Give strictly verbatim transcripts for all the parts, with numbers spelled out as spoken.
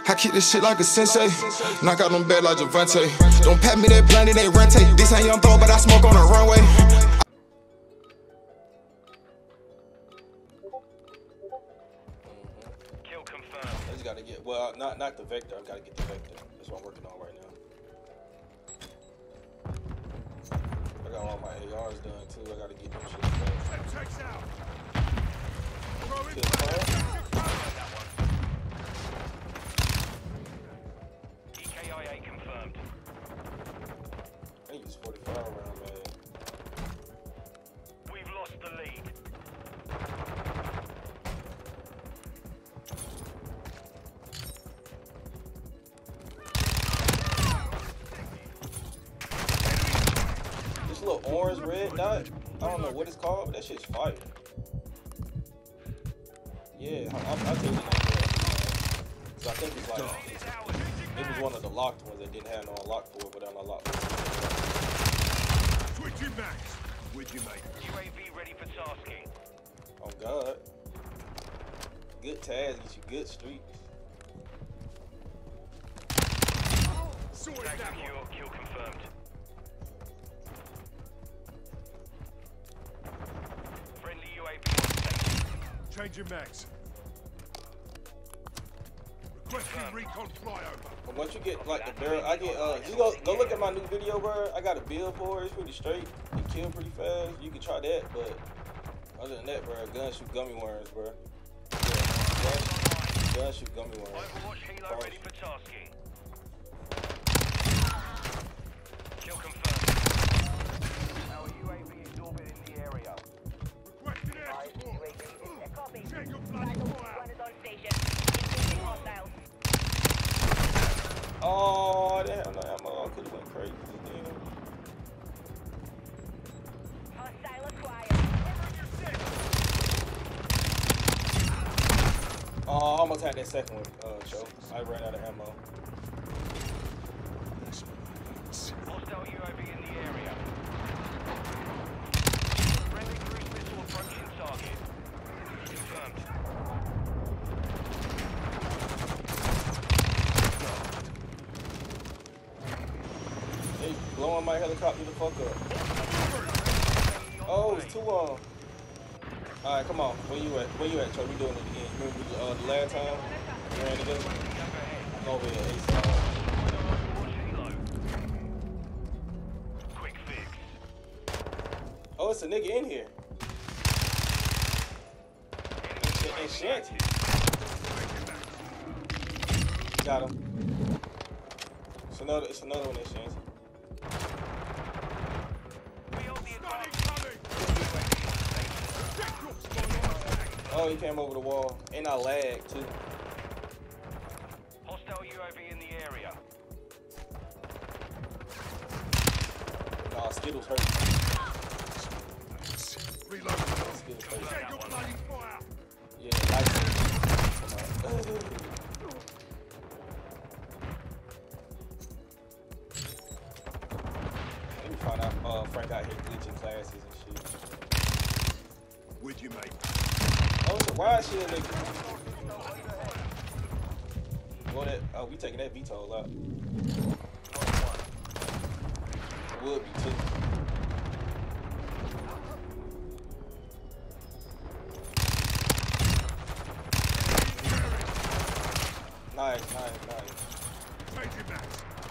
I keep this shit like a sensei. Knock out them bad like Javante. Don't pat me that blunt, it ain't rente. This ain't young throw, but I smoke on the runway. Kill confirmed. I just gotta get, well, not not the vector. I gotta get the vector. That's what I'm working on right now. I got all my A Rs done too. I gotta get them shit done. E K I A confirmed. I use forty-five round, man. We've lost the lead. This little orange red dot, I don't know what it's called, but that shit's fire. Yeah, I'll, I'll tell you that. So I think it's like, it was one of the locked ones that didn't have no unlock for it, but unlocked for it. Switching max. With you, mate. U A V ready for tasking. Oh God. Good tags get you good streaks. Tag secure, kill confirmed. Friendly U A V on station. Changing max. Requesting recon flyover. But once you get like the barrel, I get uh, you go go look at my new video, bro. I got a build for it. It's pretty straight. It kill pretty fast. You can try that, but other than that, bro, gun shoot gummy worms, bro. Yeah, gun, gun shoot gummy worms. Overwatch helo ready for tasking. Kill confirmed. Our U A V is orbiting the area. Requesting air support. Copy. Check your bloody fire. One is on station. Increasing hostiles. Oh, damn, no ammo. I could have went crazy. Damn. Hostile acquired. Oh, I almost had that second one, uh, Joe. I ran out of ammo. Hostile U A V in the area. Friendly cruise missile approaching target. Confirmed. They blowing my helicopter the fuck up. Oh, it's two on. All right, come on. Where you at? Where you at, Joe? We doing it again. Remember uh, the last time we ran together? I'm over here, Ace. Quick fix. Oh, it's a nigga in here. And Shanty. Got him. It's another. It's another one in Shanty. Oh, he came over the wall, and I lagged too. Hostile U A V in the area. Nah, Skittles hurt. Reload. Skittles hurt. Check your bloody fire. Yeah, nice. Come on. Let me find out. Uh, Frank out here glitching classes and shit. With you, mate. Oh, it's a ride shield nigga. Well, that, oh, we taking that V TOL out. It would be too. Nice, nice, nice. Changing max.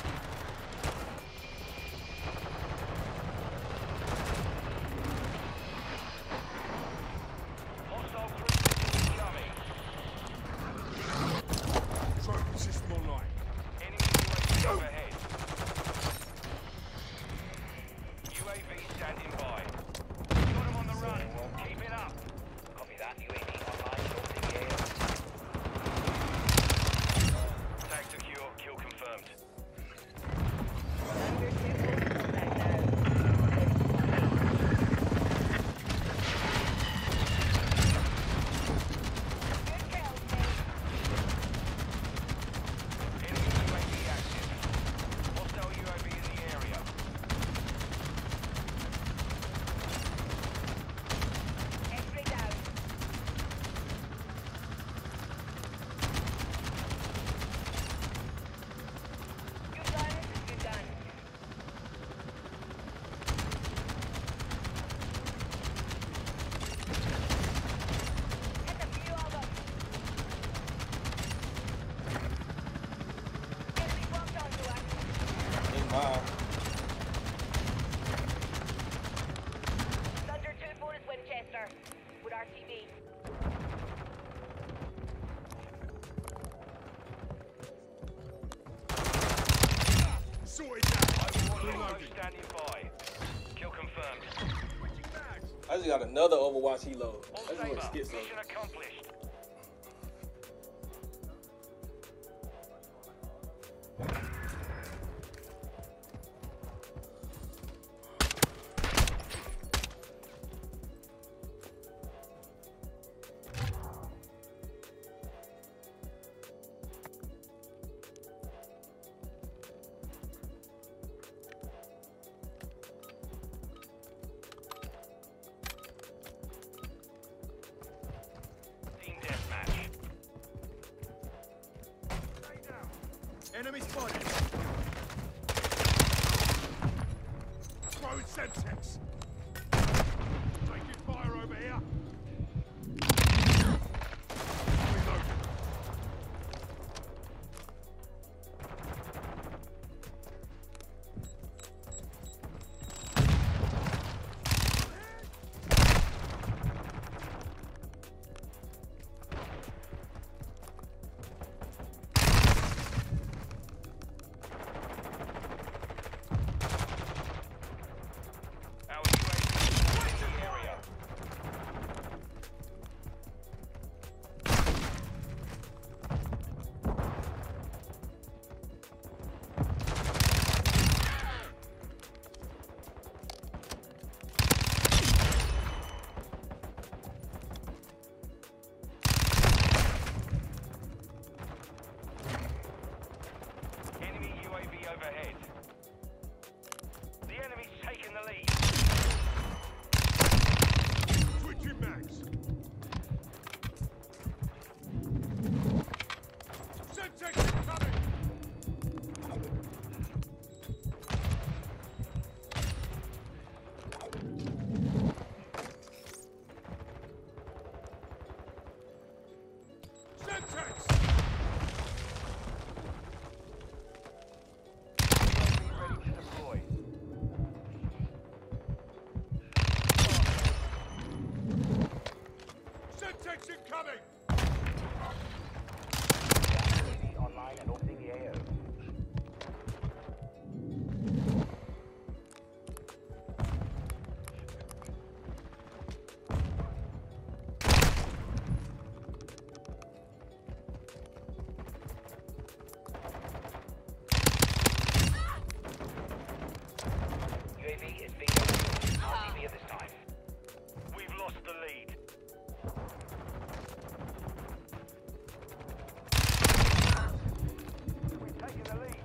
Trophy system online. Enemy U A V overhead. U A V standing by. Got him on the run. Keep it up. Copy that. U A V online. Orbiting the area. Tag secure. Kill confirmed. Uh, Thunder two four is Winchester. With R T B. Sorted that. Reloading. Standing by. Kill confirmed. I just got another Overwatch helo. All I just want to saber. skip some. Mission accomplished. Team deathmatch. Enemy spotted. Throwing Semtex. Taking fire over here. Reloading. Our U A V is in the area. Enemy U A V overhead. The enemy's taken the lead. Switching mags. Semtex incoming. Semtex. Ready to deploy. Semtex incoming. U A V online and opening the A O. U A V is being overwatched. R T B at this time. We've lost the lead. We've taken the lead.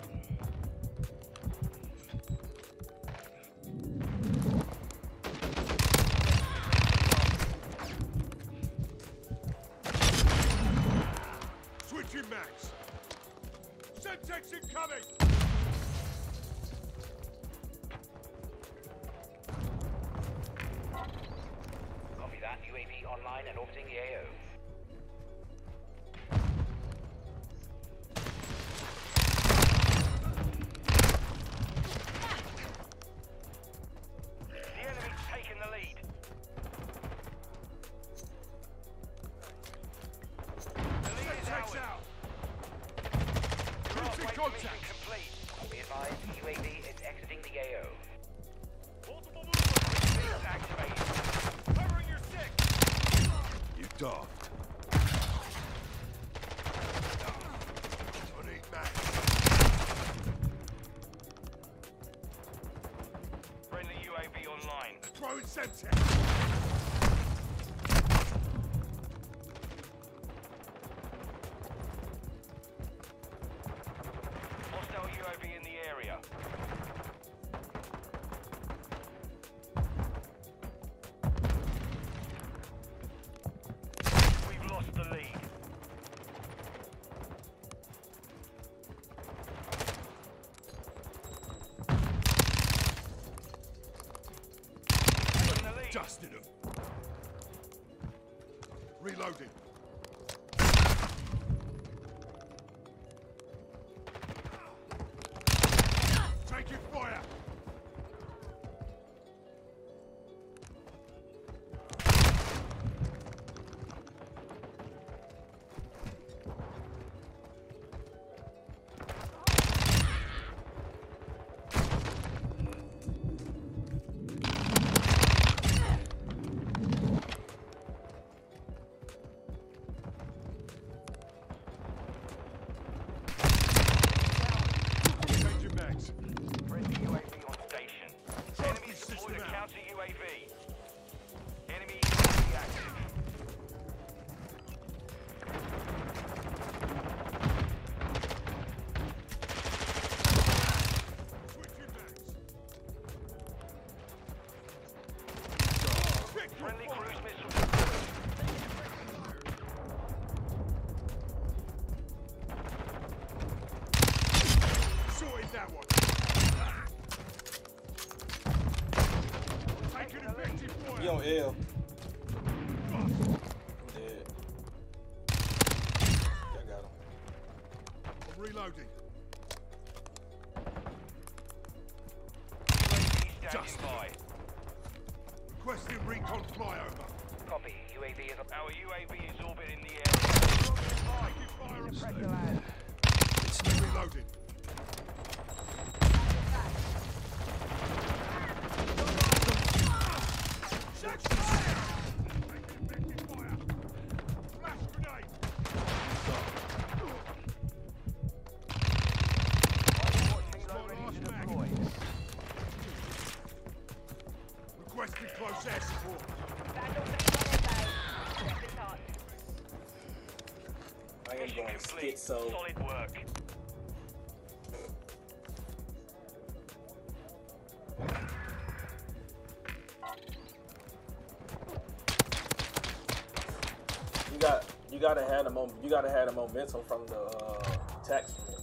Switching mags. Semtex incoming. Copy that. U A V online and orbiting the A O. The enemy's taken the lead. The lead is Semtex ours. out. Halfway Losing to contact. mission complete. Be advised, U A V is exiting the A O. Multiple movement. Shields activated. Covering your six. You dog. Don't eat mags. Friendly U A V online. Throwing Semtex. Hostile U A V in the area. We've lost the lead. Taking the lead. Dusted him. Reloading. Taking A V. Enemy U A V active. Friendly cruise missiles deployed. Sorted that one. Taking effective fire. He on L. I'm dead. I got him. I'm reloading. U A V standing Just. by. Requesting recon flyover. Copy. U A V is Our U A V is orbiting the area. Taking fire and land. reloading. Shots fired! Taking effective fire. Flash grenade. Requesting close air support. I am Mission going complete. schizo. Solid work. You got, you gotta have the mom, you gotta have the momentum from the uh, tax.